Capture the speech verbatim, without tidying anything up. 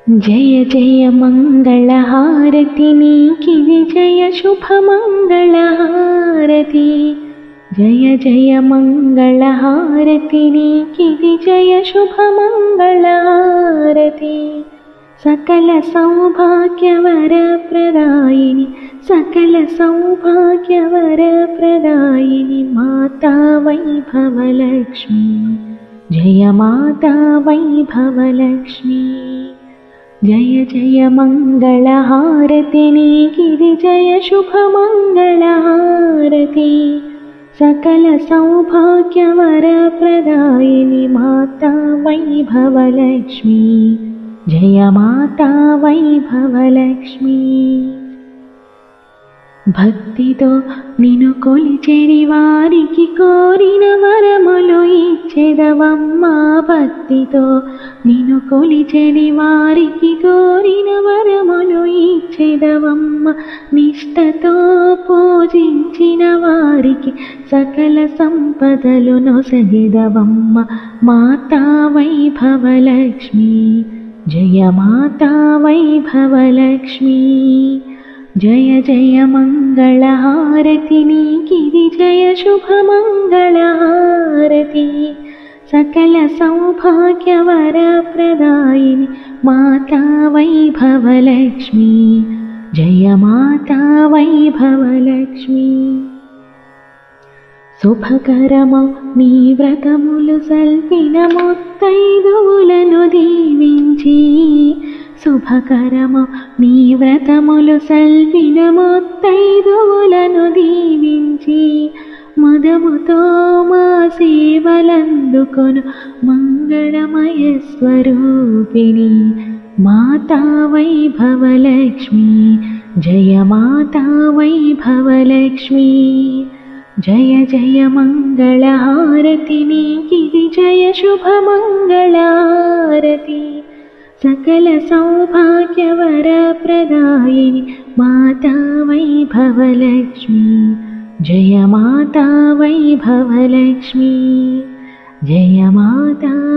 जय जय मंगलहारति नीकिदि जय शुभमंगलहारति जय जय मंगलहारति नीकिदि जय शुभमंगलहारति सकल सौभाग्यवरप्रदायिनि सकल सौभाग्यवरप्रदायिनि माता वैभवलक्ष्मी जय माता वैभवलक्ष्मी जय जय मंगलहारति नीकिदि जय शुभमंगलहारति सकल सौभाग्यवरप्रदायिनि माता वैभवलक्ष्मी जय माता वैभवलक्ष्मी భక్తితో నిన్ను కొలిచెడి వారికి కోరిన వరములు ఇచ్చెదవమ్మా భక్తితో నిన్ను కొలిచెడి వారికి కోరిన వరములు ఇచ్చెదవమ్మ నిష్టతో పూజించిన వారికి సకల సంపదలు నొసగెదవమ్మ మాతా వైభవలక్ష్మి జయ మాతా వైభవలక్ష్మి जय जय मंगलहारति नीकिदि जय शुभमंगलहारति सकल सौभाग्यवरप्रदायिनि माता वैभवलक्ष्मी जय माता वैभवलक्ष्मी శుభకరము నీ వ్రతములు సల్పిన ముత్తైదువులను దీవించి శుభకరము నీ వ్రతములు సల్పిన ముత్తైదువులను దీవించి మదముతో మా సేవలందుకొను మంగళమయ స్వరూపిణి మాతా వైభవలక్ష్మి జయ మాతా వైభవలక్ష్మి जय जय मंगलहारति नीकिदि जय शुभमंगलहारति सकल सौभाग्यवरप्रदायिनि माता वैभवलक्ष्मी जय माता वैभवलक्ष्मी जय माता